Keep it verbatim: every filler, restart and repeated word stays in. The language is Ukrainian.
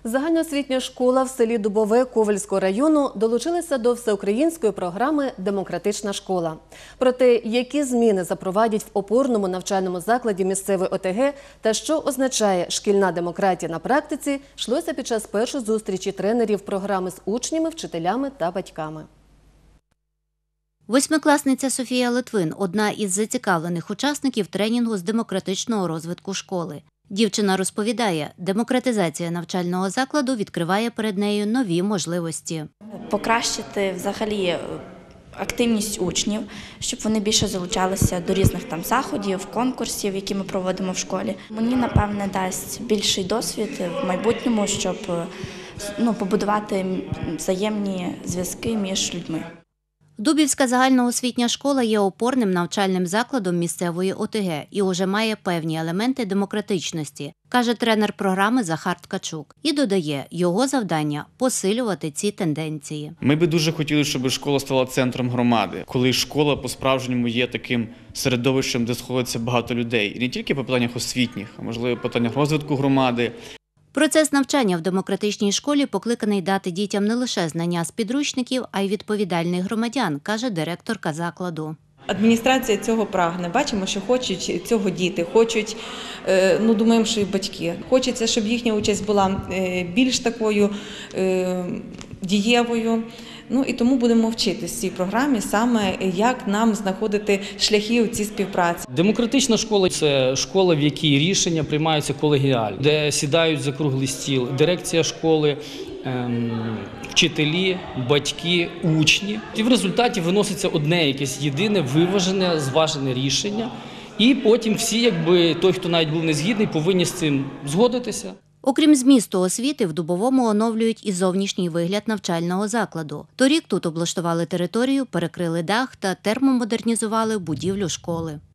Загальноосвітня школа в селі Дубове Ковельського району долучилася до всеукраїнської програми «Демократична школа». Про те, які зміни запровадять в опорному навчальному закладі місцевої О Те Ге та що означає шкільна демократія на практиці, йшлося під час першої зустрічі тренерів програми з учнями, вчителями та батьками. Восьмикласниця Софія Литвин – одна із зацікавлених учасників тренінгу з демократичного розвитку школи. Дівчина розповідає, демократизація навчального закладу відкриває перед нею нові можливості. Покращити взагалі активність учнів, щоб вони більше залучалися до різних там заходів, конкурсів, які ми проводимо в школі. Мені, напевне, дасть більший досвід в майбутньому, щоб ну, побудувати взаємні зв'язки між людьми. Дубівська загальноосвітня школа є опорним навчальним закладом місцевої О Те Ге і уже має певні елементи демократичності, каже тренер програми Захар Ткачук. І додає, його завдання – посилювати ці тенденції. Ми би дуже хотіли, щоб школа стала центром громади, коли школа по-справжньому є таким середовищем, де сходиться багато людей. І не тільки по питаннях освітніх, а можливо, по питаннях розвитку громади. Процес навчання в демократичній школі покликаний дати дітям не лише знання з підручників, а й відповідальних громадян, каже директорка закладу. Адміністрація цього прагне. Бачимо, що хочуть цього діти, хочуть, ну думаємо, що і батьки. Хочеться, щоб їхня участь була більш такою дієвою. Ну і тому будемо вчитися в цій програмі саме, як нам знаходити шляхи у цій співпраці. Демократична школа – це школа, в якій рішення приймаються колегіально, де сідають за круглий стіл дирекція школи, вчителі, батьки, учні. І в результаті виноситься одне якесь єдине, виважене, зважене рішення. І потім всі, якби той, хто навіть був незгідний, повинні з цим згодитися. Окрім змісту освіти, в Дубовому оновлюють і зовнішній вигляд навчального закладу. Торік тут облаштували територію, перекрили дах та термомодернізували будівлю школи.